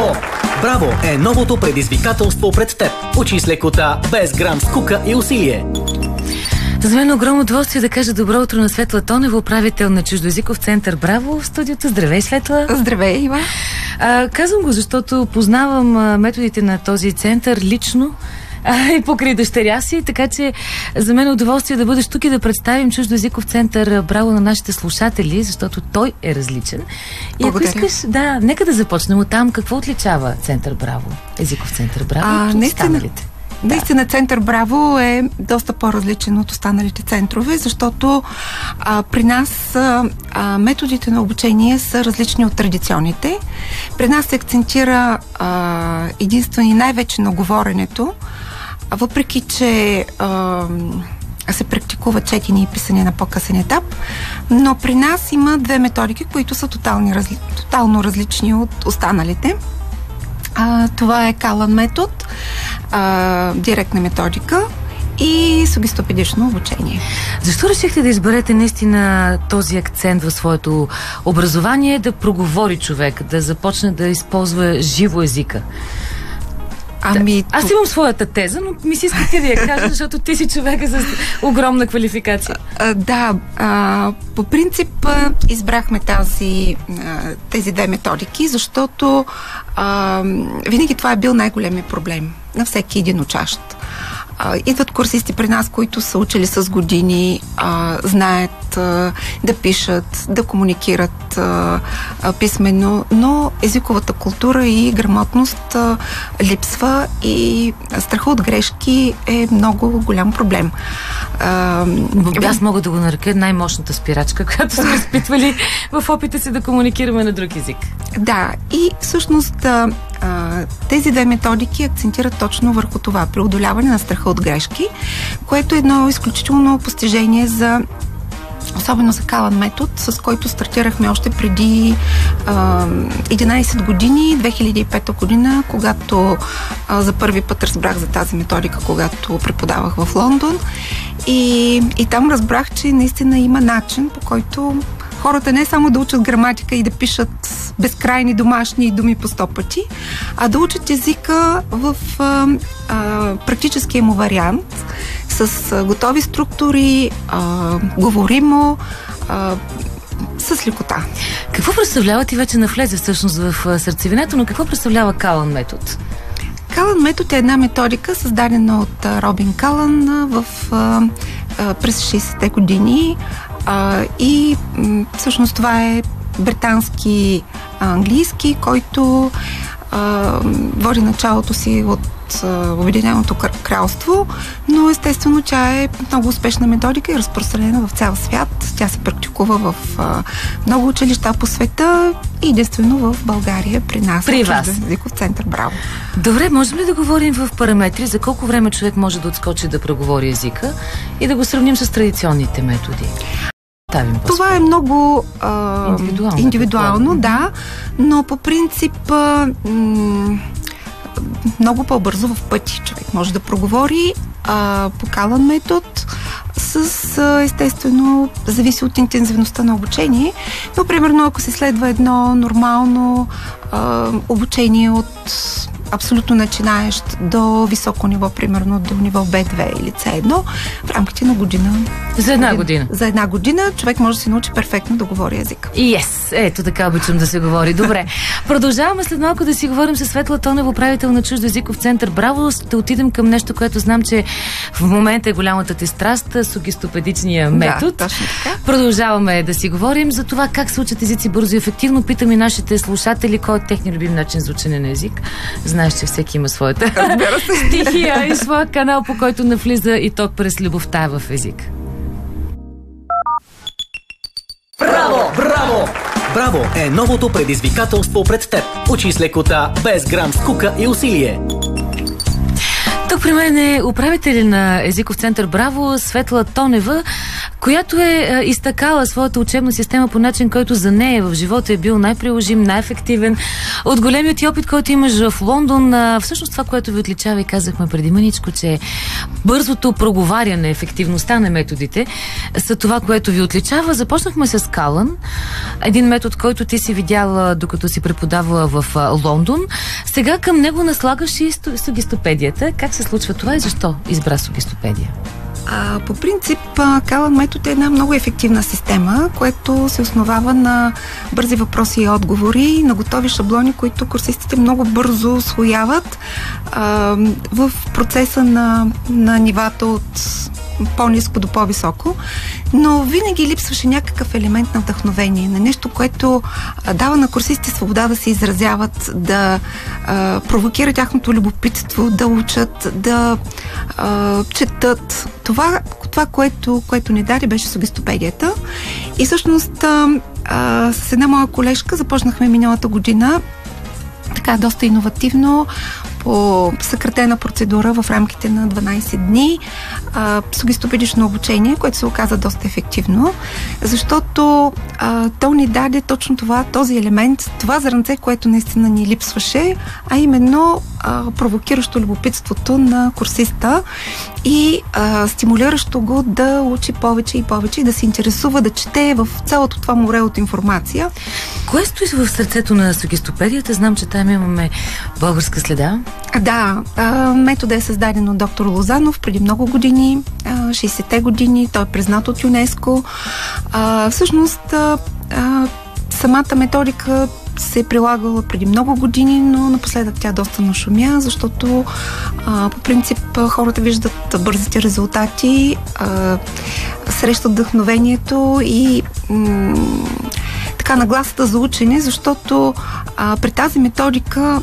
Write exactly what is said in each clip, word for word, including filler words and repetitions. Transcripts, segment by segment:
Браво! Браво е новото предизвикателство пред теб. Учи с лекота, без грам скука и усилие. За мен е огромно удоволствие да кажа добро утро на Светла Тонева, управител на чуждоезиков център Браво в студиото. Здравей, Светла! Здравей, Ива! А, казвам го, защото познавам а, методите на този център лично а, и покрай дъщеря си, така че за мен е удоволствие да бъдеш тук и да представим чуждоезиков център Браво на нашите слушатели, защото той е различен. И Благодаря. ако искаш, да, нека да започнем от там. Какво отличава център Браво, езиков център Браво А, от наистина, останалите? Наистина център Браво е доста по-различен от останалите центрове, защото а, при нас а, а, методите на обучение са различни от традиционните. При нас се акцентира а, единствено и най-вече на говоренето, а въпреки че а, се практикува четене и писане на по-късен етап, но при нас има две методики, които са тотални, разли, тотално различни от останалите. А, това е Калан метод, а, директна методика и сугестопедично обучение. Защо решихте да изберете наистина този акцент в своето образование, да проговори човек, да започне да използва живо езика? Ами, Аз имам своята теза, но ми си иска ти да я кажа, защото ти си човека с огромна квалификация. А, да, а, по принцип а, избрахме тази, а, тези две методики, защото а, винаги това е бил най-големия проблем на всеки един учащ. А, идват курсисти при нас, които са учили с години, а, знаят а, да пишат, да комуникират а, а, писменно, но езиковата култура и грамотност а, липсва и страха от грешки е много голям проблем. А, Аз мога да го нарека най-мощната спирачка, която сме изпитвали в опита си да комуникираме на друг език. Да, и всъщност а, тези две методики акцентират точно върху това, преодоляване на страха от грешки, което е едно изключително постижение за особено за Калан метод, с който стартирахме още преди а, единайсет години, две хиляди и пета година, когато а, за първи път разбрах за тази методика, когато преподавах в Лондон. И, и там разбрах, че наистина има начин, по който хората не само да учат граматика и да пишат безкрайни домашни думи по сто пъти, а да учат езика в а, а, практическия му вариант, с а, готови структури, а, говоримо, а, с лекота. Какво представлява, ти вече навлезе всъщност в сърцевината, но какво представлява Калан метод? Калан метод е една методика, създадена от а, Робин Калан а, в, а, а, през шейсетте години. Uh, и м- всъщност това е британски английски, който uh, води началото си от uh, Обединеното кралство, но естествено тя е много успешна методика и разпространена в цял свят. Тя се практикува в uh, много училища по света и единствено в България при нас. При вас. Езиков център Браво. Добре, можем ли да говорим в параметри за колко време човек може да отскочи да преговори езика и да го сравним с традиционните методи? Това е много а, индивидуално, индивидуално да, но по принцип а, м- много по-бързо в пъти човек може да проговори а, по Калан метод с, а, естествено, зависи от интензивността на обучение, но примерно ако се следва едно нормално а, обучение от абсолютно начинаещ до високо ниво, примерно до ниво Б две или С едно, в рамките на година. За една година? За една година човек може да се научи перфектно да говори език. Yes! Ето така обичам да се говори. Добре. Продължаваме след малко да си говорим с Светла Тонева, управител на чуждоезиков център Браво. Ще отидем към нещо, което знам, че в момента е голямата ти страст, сугестопедичния метод. Да, точно така. Продължаваме да си говорим за това как се учат езици бързо и ефективно. Питам и нашите слушатели, кой е техния любим начин за учене на език. Знаеш, че всеки има своята стихия и своя канал, по който навлиза и ток през любовта в език. Браво! Браво! Браво е новото предизвикателство пред теб. Учи с лекота, без грам скука и усилие. Тук при мен е управител на езиков център Браво, Светла Тонева, която е а, изтъкала своята учебна система по начин, който за нея в живота е бил най-приложим, най-ефективен. От големият ти опит, който имаш в Лондон, а, всъщност това, което ви отличава, и казахме преди мъничко, че бързото проговаряне, ефективността на методите са това, което ви отличава. Започнахме с Калън, един метод, който ти си видяла докато си преподавала в а, Лондон. Сега към него наслагаш и сугестопедията. Как се случва това и защо избра сугестопедия? А, по принцип, Калън метод е една много ефективна система, което се основава на бързи въпроси и отговори, на готови шаблони, които курсистите много бързо усвояват а, в процеса на, на нивата от по-ниско до по-високо, но винаги липсваше някакъв елемент на вдъхновение, на нещо, което а, дава на курсистите свобода да се изразяват, да а, провокира тяхното любопитство, да учат, да а, четат. Това, това което, което ни даде, беше сугестопедията. И всъщност а, а, с една моя колежка започнахме миналата година така доста иновативно, по съкратена процедура в рамките на дванайсет дни, а, сугестопедично обучение, което се оказа доста ефективно, защото а, то ни даде точно това, този елемент, това зрънце, което наистина ни липсваше, а именно а, провокиращо любопитството на курсиста и а, стимулиращо го да учи повече и повече и да се интересува, да чете в цялото това море от информация. Кое стои в сърцето на сугестопедията? Знам, че там имаме българска следа. Да, методът е създаден от доктор Лозанов преди много години, шейсетте години, той е признат от ЮНЕСКО. Всъщност, самата методика се е прилагала преди много години, но напоследък тя доста нашумя, защото по принцип хората виждат бързите резултати, срещат вдъхновението и така нагласата за учене, защото при тази методика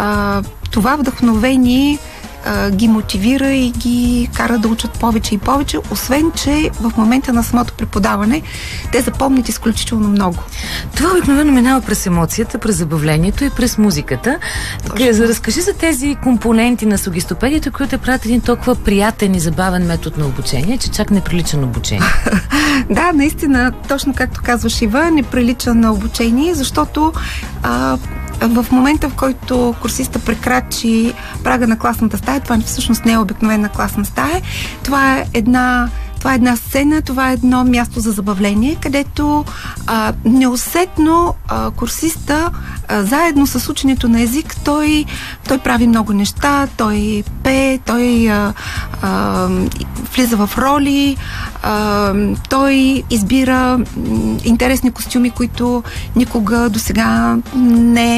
това вдъхновение а, ги мотивира и ги кара да учат повече и повече, освен че в момента на самото преподаване те запомнят изключително много. Това обикновено минава през емоцията, през забавлението и през музиката. Така, разкажи за тези компоненти на сугестопедията, които правят един толкова приятен и забавен метод на обучение, че чак не прилича на обучение. Да, наистина, точно както казваш, Ива, не прилича на обучение, защото а, в момента, в който курсиста прекрачи прага на класната стая, това всъщност не е обикновена класна стая, това е една Това е една сцена, това е едно място за забавление, където а, неусетно а, курсиста, а, заедно с ученето на език, той, той прави много неща, той пее, той а, а, влиза в роли, а, той избира м, интересни костюми, които никога досега не е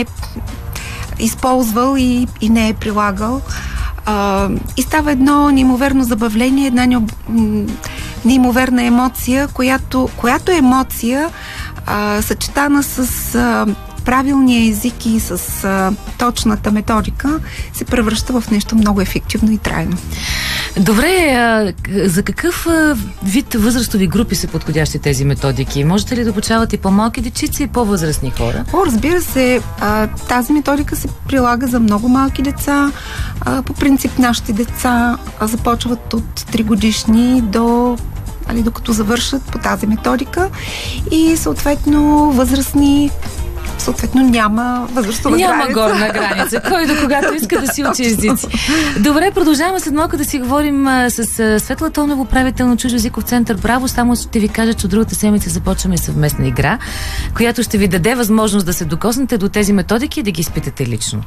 използвал и, и не е прилагал. Uh, и става едно неимоверно забавление, една не, неимоверна емоция, която, която емоция, uh, съчетана с uh, правилния език и с uh, точната методика, се превръща в нещо много ефективно и трайно. Добре, а, за какъв а, вид възрастови групи са подходящи тези методики? Можете ли да обучавате и по-малки дечици и по-възрастни хора? О, разбира се, а, тази методика се прилага за много малки деца. А, по принцип, нашите деца а, започват от три годишни до али, докато завършат по тази методика и съответно възрастни съответно няма възрастова няма граница. Няма горна граница. Кой до когато иска да си учи езици. Добре, продължаваме след малко да си говорим а, с а, Светла Тонева, управител на Чуждоезиков център Браво. Само ще ви кажа, че от другата седмица започваме съвместна игра, която ще ви даде възможност да се докоснете до тези методики и да ги изпитате лично.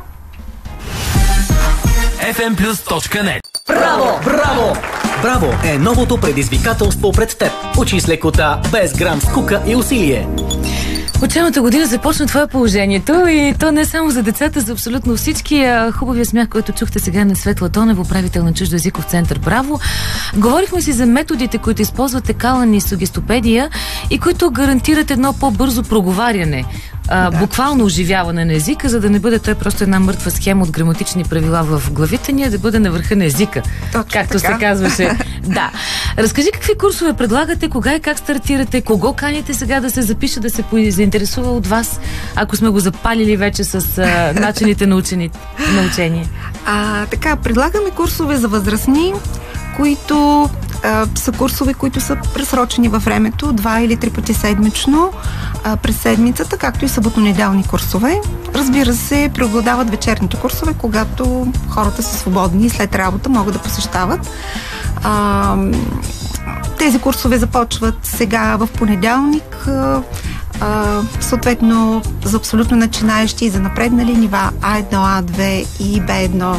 еф ем плюс точка нет. Браво! Браво! Браво е новото предизвикателство пред теб. Учи с лекота, без грам скука и усилие. Учебната година започна, това е положението и то не само за децата, за абсолютно всички. Хубавия смях, който чухте сега на Светла Тонева, управител на Чуждоезиков център Браво. Говорихме си за методите, които използвате Калън и сугестопедия и които гарантират едно по-бързо проговаряне. А, да, буквално оживяване на езика, за да не бъде той просто една мъртва схема от граматични правила в главите ни, а да бъде на върха на езика. Точно както така се казваше. Да. Разкажи какви курсове предлагате, кога и как стартирате, кого каните сега да се запише, да се заинтересува от вас, ако сме го запалили вече с а, начините на, учени, на учение? А, така, предлагаме курсове за възрастни, които а, са курсове, които са пресрочени във времето, два или три пъти седмично а, през седмицата, както и съботно-неделни курсове. Разбира се, преобладават вечерните курсове, когато хората са свободни и след работа могат да посещават. А, тези курсове започват сега в понеделник, а, а, съответно за абсолютно начинаещи и за напреднали нива А едно, А две и Б едно,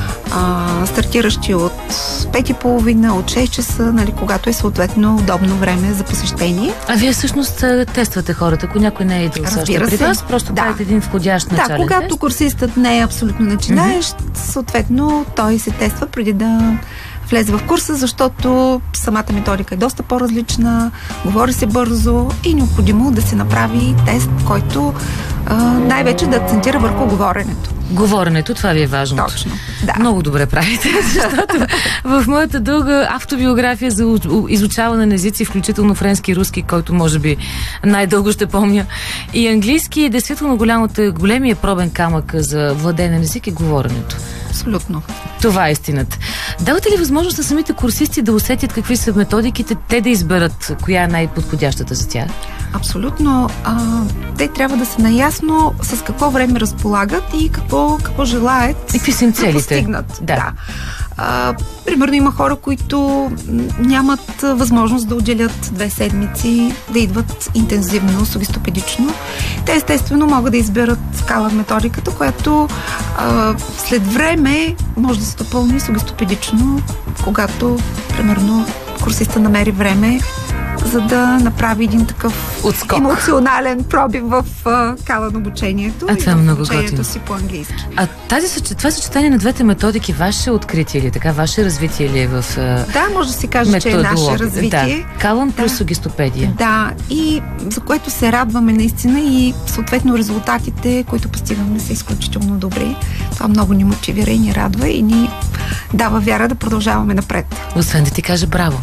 а, стартиращи от пет и половина, от шест часа, нали, когато е съответно удобно време за посещение. А вие всъщност тествате хората, ако някой не е идвал също при вас, просто да. правите един входящ начален Да, когато тест. курсистът не е абсолютно начинаещ, mm-hmm. съответно той се тества преди да влезе в курса, защото самата методика е доста по-различна, говори се бързо и е необходимо да се направи тест, който а, най-вече да акцентира върху говоренето. Говоренето, това ви е важно. Точно, да. Много добре правите, защото в моята дълга автобиография за изучаване на езици, включително френски и руски, който може би най-дълго ще помня, и английски, е действително голямото, големия пробен камък за владеене на език е говоренето. Абсолютно. Това е истината. Давате ли възможност на самите курсисти да усетят какви са методиките, те да изберат коя е най-подходящата за тях? Абсолютно. А, те трябва да са наясно с какво време разполагат и какво, какво желаят и какви са им целите. Да постигнат. Да. Да. А, примерно има хора, които нямат възможност да отделят две седмици, да идват интензивно, сугестопедично. Те естествено могат да изберат скала методиката, която а, след време може да се допълни сугестопедично, когато примерно курсиста намери време, за да направи един такъв Отскок. емоционален пробив в uh, кала на обучението а, и това в е много обучението готино. си по-английски. А тази, това съчетание на двете методики, ваше откритие ли, така, ваше развитие ли е в uh, Да, може да се каже, че е наше развитие. Да. Калън плюс да. сугестопедия. Да, и за което се радваме наистина и съответно резултатите, които постигаме, са изключително добри. Това много ни мотивира и ни радва и ни дава вяра да продължаваме напред. Освен да ти кажа браво.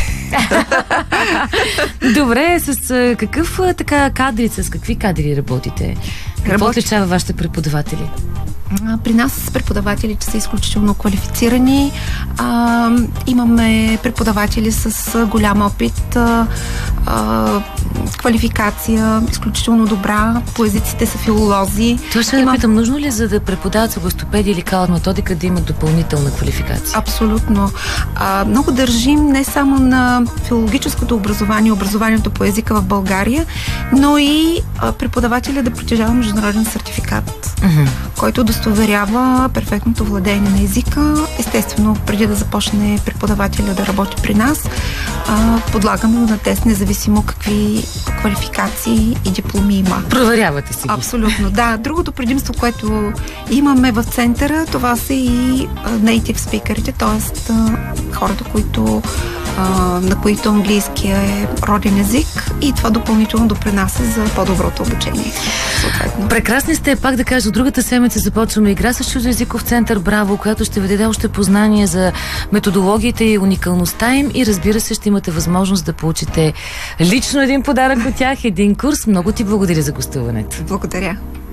Добре, с какъв така кадри, с какви кадри работите? Какво отличава вашите преподаватели? При нас преподавателите са изключително квалифицирани. А, имаме преподаватели с голям опит, а, а, квалификация, изключително добра. По езиците са филолози. Това ще Има... да питам, нужно ли за да преподават сугестопедия или калън методика да имат допълнителна квалификация? Абсолютно. А, много държим не само на филологическото образование, образованието по езика в България, но и а, преподавателя да притежава международен сертификат, mm-hmm. който удостоверява перфектното владеене на езика. Естествено, преди да започне преподавателя да работи при нас, а, подлагаме го на тест, независимо какви квалификации и дипломи има. Проверявате си ги. Абсолютно, да. Другото предимство, което имаме в центъра, това са и native speakerите, т.е. хората, които, а, на които английския е роден език и това допълнително допринася за по-доброто обучение. Съответно. Прекрасни сте, пак да кажа, другата седмица започваме игра с чуждоезиков център Браво, която ще ви даде още познания за методологията и уникалността им и разбира се, ще имате възможност да получите лично един подарък от тях, един курс. Много ти благодаря за гостуването. Благодаря.